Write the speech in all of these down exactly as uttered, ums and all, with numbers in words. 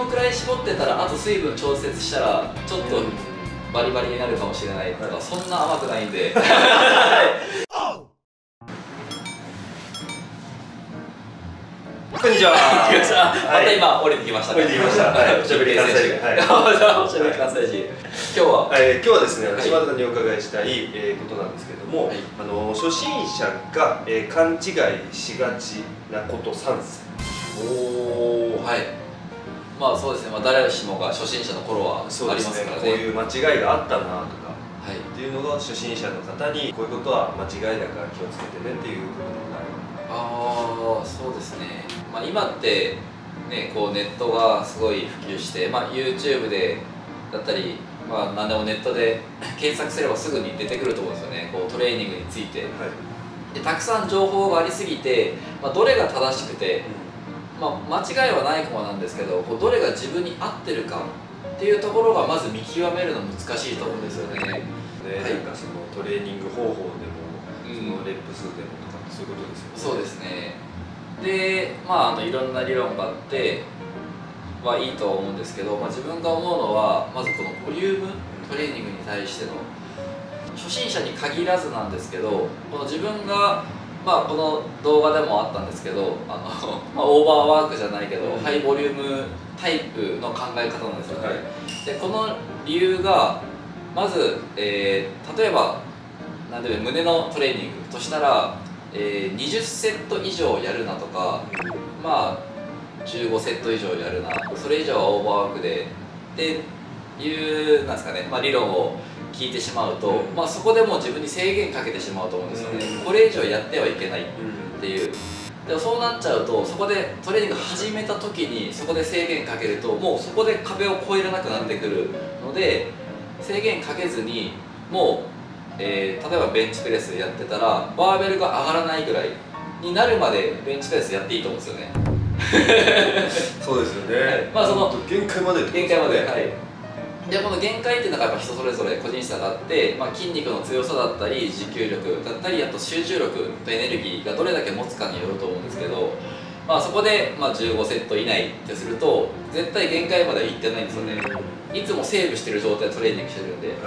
くらい絞ってたらあと水分調節したらちょっとバリバリになるかもしれないとか、そんな甘くないんでこんにちは。 また今降りてきました。 降りてきました。はい。おしゃべり関西人。はい。 おしゃべり関西人。今日は、 え今日はですね、島田さんにお伺いしたいことなんですけれども、あの初心者が勘違いしがちなことさんせん。 おお、はい。まあそうですね。まあ誰しもが初心者の頃はありますからね。 こういう間違いがあったなとか、はい。っていうのが初心者の方にこういうことは間違いだから気をつけてねっていうことになる。 ああ、そうですね。まあ、今ってね、こうネットがすごい普及して、まあ、YouTube でだったり、まあ、何でもネットで検索すればすぐに出てくると思うんですよね、こうトレーニングについて、はい、でたくさん情報がありすぎて、まあ、どれが正しくて、うん、まあ、間違いはないかもなんですけど、こうどれが自分に合ってるかっていうところがまず見極めるの難しいと思うんですよね。ね、 はい、なんかそのトレーニング方法でも、うん、そのレップ数でもとかそういうことですよね。 そうですね。で、まあ、あのいろんな理論があってはいいとは思うんですけど、まあ、自分が思うのはまずこのボリュームトレーニングに対しての初心者に限らずなんですけど、この自分が、まあ、この動画でもあったんですけど、あの、まあ、オーバーワークじゃないけど、うん、ハイボリュームタイプの考え方なんですよね。はい、でこの理由がまず、えー、例えばなんで胸のトレーニングとしたら、えー、にじゅっセット以上やるなとか、まあじゅうごセット以上やるな、それ以上はオーバーワークでっていうなんですかね、まあ、理論を聞いてしまうと、うん、まあ、そこでもう自分に制限かけてしまうと思うんですよね、うん、これ以上やってはいけないっていう、でもそうなっちゃうとそこでトレーニング始めた時にそこで制限かけるともうそこで壁を越えられなくなってくるので、制限かけずにもうえー、例えばベンチプレスやってたらバーベルが上がらないぐらいになるまでベンチプレスやっていいと思うんですよねそうですよね、はい、 まあその限界まで限界まで、はい、でこの限界っていうのがやっぱ人それぞれ個人差があって、まあ、筋肉の強さだったり持久力だったりあと集中力とエネルギーがどれだけ持つかによると思うんですけど、まあ、そこでまあじゅうごセット以内ってすると絶対限界まではいってないんですよね、いつもセーブしてる状態でトレーニングしてるんで、はい、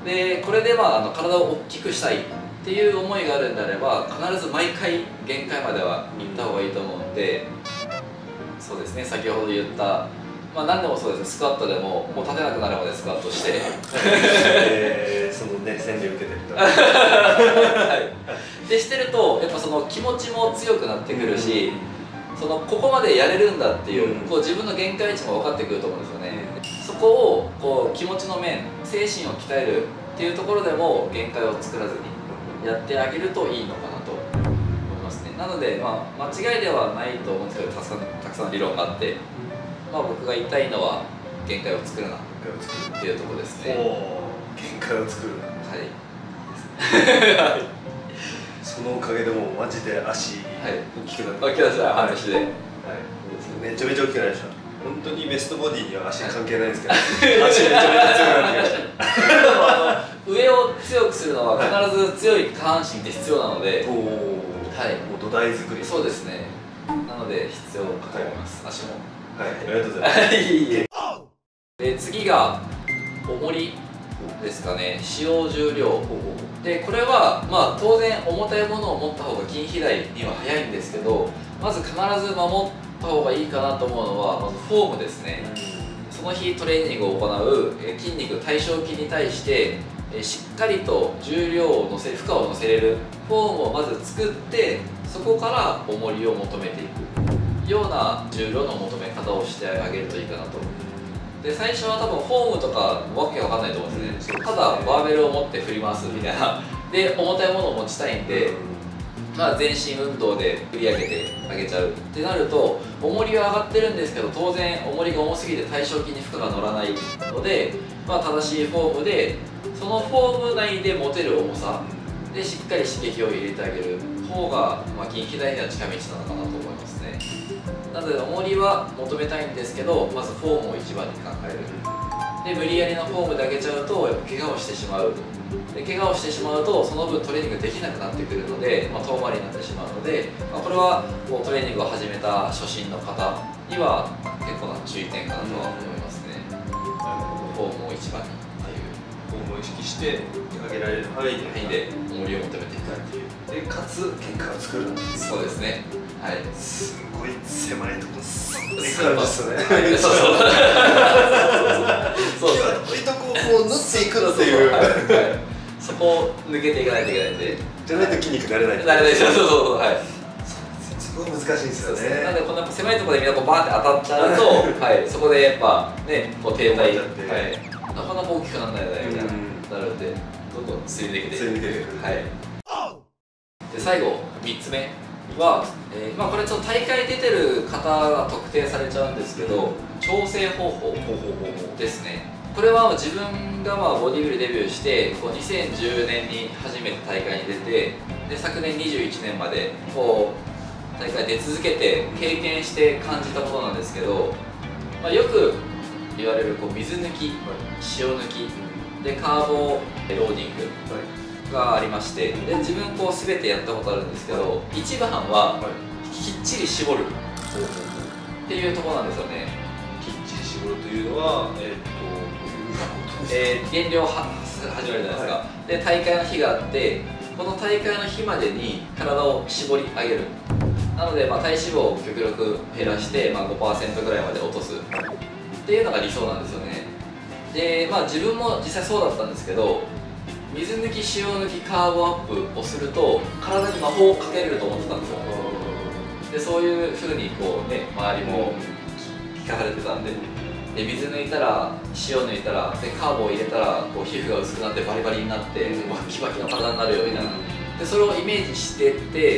でこれでまああの体を大きくしたいっていう思いがあるんであれば必ず毎回限界までは行った方がいいと思うので、そうですね、先ほど言った、まあ、何でもそうですね、スクワットでももう立てなくなるまでスクワットしてえー、そのね洗礼受けてるとはいでしてるとやっぱその気持ちも強くなってくるし、そのここまでやれるんだっていう、こう自分の限界値も分かってくると思うんですよね。そこをこう気持ちの面、精神を鍛えるっていうところでも限界を作らずにやってあげるといいのかなと思いますね。なので、まあ、間違いではないと思うんですけど、たくさんたくさん理論があって、まあ、僕が言いたいのは限界を作るなっていうところですね。 限界を作るな、 はい。 そのおかげでもうマジで足大きくなって、 大きくなった、半年で、はい、 めちゃめちゃ大きくなりました。本当にベストボディには足関係ないんですけど、足めちゃめちゃ強くなってきました。 上を強くするのは必ず強い下半身って必要なので、 はい、もう土台作り。 そうですね。なので必要かと思います。足も。 はい、ありがとうございます。いいえ。 で次が重りですかね。使用重量。でこれはまあ当然重たいものを持った方が筋肥大には早いんですけど、まず必ず守った方がいいかなと思うのはまずフォームですね。その日トレーニングを行う筋肉対象筋に対してしっかりと重量を乗せる負荷を乗せれるフォームをまず作って、そこから重りを求めていくような重量の求め方をしてあげるといいかなと。で最初は多分フォームとかわけわかんないと思うんですよね。ただバーベルを持って振り回すみたいなで重たいものを持ちたいんで、まあ、全身運動で振り上げてあげちゃうってなると重りは上がってるんですけど、当然重りが重すぎて対象筋に負荷が乗らないので、まあ、正しいフォームでそのフォーム内で持てる重さでしっかり刺激を入れてあげる方が、まあ、筋肥大には近道なのかなと思いますね。なので重りは求めたいんですけど、まずフォームを一番に考える。で無理やりのフォームで上げちゃうとやっぱ怪我をしてしまう。で怪我をしてしまうとその分トレーニングできなくなってくるので、まあ、遠回りになってしまうので、まあ、これはもうトレーニングを始めた初心の方には結結構な注意点かなとは思いますね。フォームを一番にっていう。 フォームを意識して上げられる範囲で重りを求めていくっていう。 でかつ結果を作る。 そうですね。はい。 すごい狭いところすごい感じですね。 そうそうそう。 そうそう。そういうとこをこう縫っていくっていう。 そこを抜けていかないといけないんで。 じゃないと筋肉なれない。 なれない。そうそうそう。はい。 すごい難しいですよね。 なんでこんな狭いところでみんなこうバーって当たっちゃうと、はい、そこでやっぱね、こう停滞、はい、なかなか大きくならないよねみたいななるんで、どんどんついてきて、 ついてくる。 はい。で最後みっつめは、えー、まあこれちょっと大会出てる方が特定されちゃうんですけど、調整方法ですね。これは自分がまあボディビルデビューしてこうにせんじゅうねんに初めて大会に出て、で昨年にじゅういちねんまでこう大会出続けて経験して感じたことなんですけど、まあ、よく言われるこう水抜き、塩抜きでカーボローディングがありまして、で自分こう全てやったことあるんですけど、一番はきっちり絞るっていうところなんですよね。 きっちり絞るというのは、えー、っとえー、減量は始まるじゃないですか、はい、で大会の日があって、この大会の日までに体を絞り上げる。なので、まあ、体脂肪を極力減らして、まあ、ごパーセント ぐらいまで落とすっていうのが理想なんですよね。で、まあ、自分も実際そうだったんですけど、水抜き塩抜きカーボアップをすると体に魔法をかけれると思ってたんですよ。でそういうふうにこう、ね、周りも聞かされてたんで。で水抜いたら塩抜いたらでカーボを入れたらこう皮膚が薄くなってバリバリになってバキバキの体になるよみたいな。でそれをイメージしてって、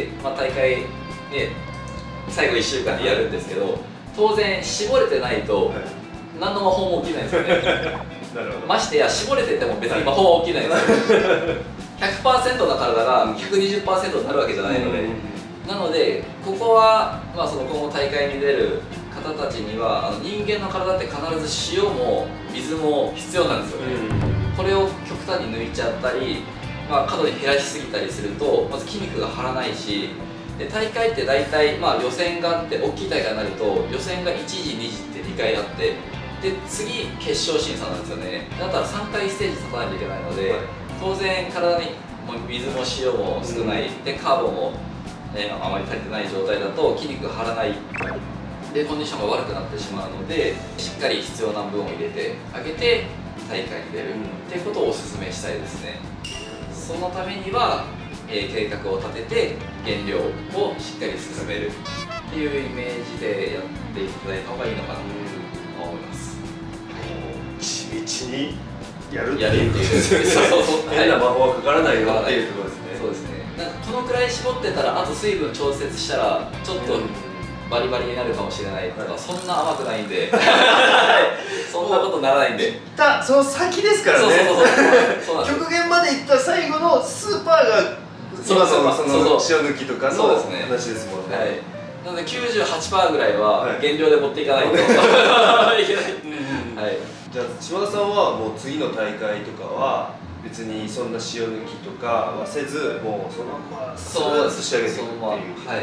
まあ、大会ね最後いっしゅうかんでやるんですけど、当然絞れてないと何の魔法も起きないんですよね。なるほど。ましてや絞れてても別に魔法は起きないんですよ。ひゃくパーセント の体が ひゃくにじゅっパーセント になるわけじゃないので、なのでここは、まあ、その今後大会に出る方たちには、あの人間の体って必ず塩も水も必要なんですよね。うん、これを極端に抜いちゃったり、まあ、過度に減らしすぎたりするとまず筋肉が張らないし、で大会って大体、まあ、予選があって、大きい大会になると予選がいちじにじってにかいあって、で次決勝審査なんですよね。だったらさんかいステージ立たないといけないので、はい、当然体に水も塩も少ない、うん、でカーボも、ね、あまり足りてない状態だと筋肉が張らない。でコンディションが悪くなってしまうので、しっかり必要な分を入れてあげて大会に出るっていうことをお勧めしたいですね。そのためには、えー、計画を立てて減量をしっかり進めるっていうイメージでやっていただいた方がいいのかなと思います。 地道にやるってやるっていう変な魔法はかからないよっていうところですね。 そうですね。なんかこのくらい絞ってたら、あと水分調節したらちょっと、うん、バリバリになるかもしれないとか、はい、そんな甘くないんでそんなことならないんで、 たその先ですからね。そうそうそう極限までいった最後のスーパーがそもそもその塩抜きとかの話ですもんね。はい、 なので きゅうじゅうはちパーセント ぐらいは減量で持っていかないといけない。はい、 じゃあ島田さんはもう次の大会とかは別にそんな塩抜きとかはせず、もうそのままそう仕上げていくっていう。 はい、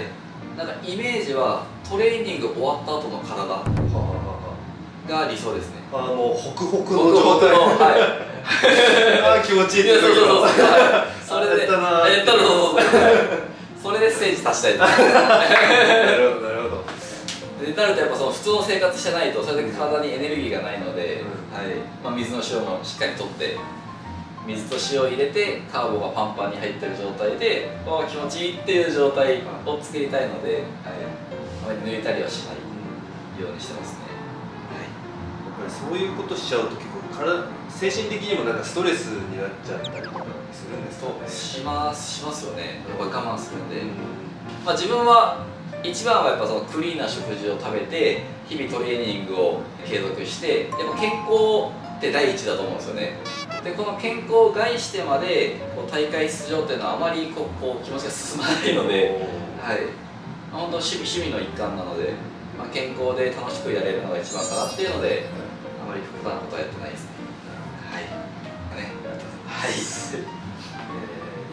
なんかイメージはトレーニング終わった後の体が理想ですね。 ああ、もうホクホクの状態。はい。ああ気持ちいいってそうそうそうそう。それでやったなー。 やったのそうそう。それでステージ立ちたい。なるほどなるほど。 でなるとやっぱその普通の生活してないとそれだけ体にエネルギーがないので、はい。まあ水の塩もしっかりとって。水と塩を入れてカーボがパンパンに入ってる状態で、あ気持ちいいっていう状態を作りたいので、はい、あまり抜いたりはしないようにしてますね。 はい、やっぱりそういうことしちゃうと結構体精神的にもなんかストレスになっちゃったりとかするんですかね。 しますしますよね。やっぱ我慢するんで、うん、まあ自分は一番はやっぱそのクリーンな食事を食べて日々トレーニングを継続して、やっぱ健康って第一だと思うんですよね。でこの健康を害してまでこう大会出場っていうのはあまりこうこう気持ちが進まないので、はい、本当趣味、趣味の一環なので、まあ、健康で楽しくやれるのが一番かなっていうので、あまり複雑なことはやってないですね。はい。ね、はい。えー、以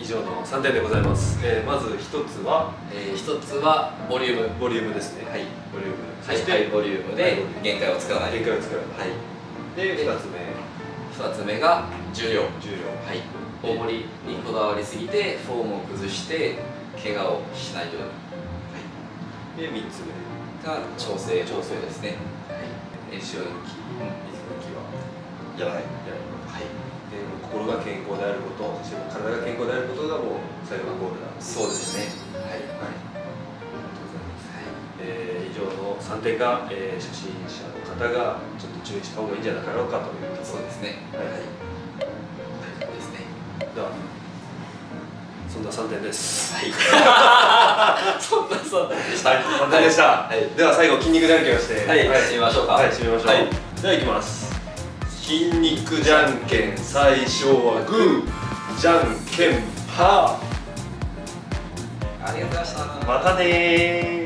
以上のさんてんでございます。えー、まずひとつは、 えー、ひとつはボリューム。 ボリュームですね。 はい、 ボリューム。 そしてハイボリュームで限界を使わない。 限界を使わない。はい。でふたつめ。 ふたつめが重量。 重量。 はい。大盛りにこだわりすぎてフォームを崩して怪我をしないように。 はい。でみっつめが調整調整ですね。はい。 塩抜き、水抜きはやらない。 やらない。 はい。 で心が健康であること、そして体が健康であることがもう最後のゴールだ。 そうですね。はい。 はい。ありがとうございます。はい。えー、以上のさんてんが、えー、初心者の方がちょっと注意した方がいいんじゃなかろうかというところ。 そうですね。 はい。はい。 ですね。 ではそんなさんてんです。 はい。そんなそんなでした。 はい。さんてんでした。 はい。 では最後筋肉じゃんけんをして、 はい。締めましょうか。 はい。締めましょう。はい。ではいきます。筋肉じゃんけん最初はグー、じゃんけんパー。 ありがとうございました。 またねー。